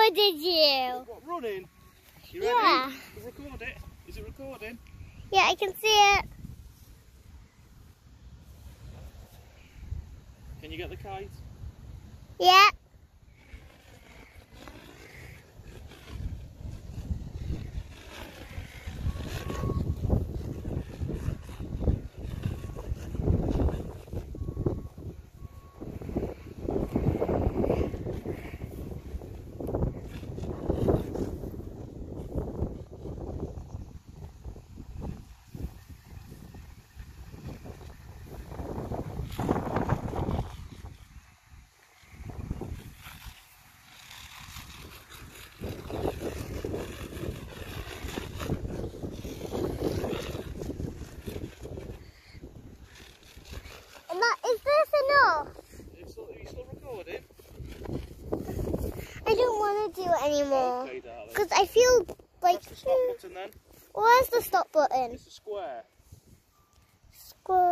recorded you. What, running? You ready? Yeah. We'll record it. Is it recording? Yeah, I can see it. Can you get the kite? Yeah. Is this enough? Are you still recording? I don't want to do it anymore. Okay, darling. Because I feel like... Press the stop button then. Where's the stop button? It's a square. Square.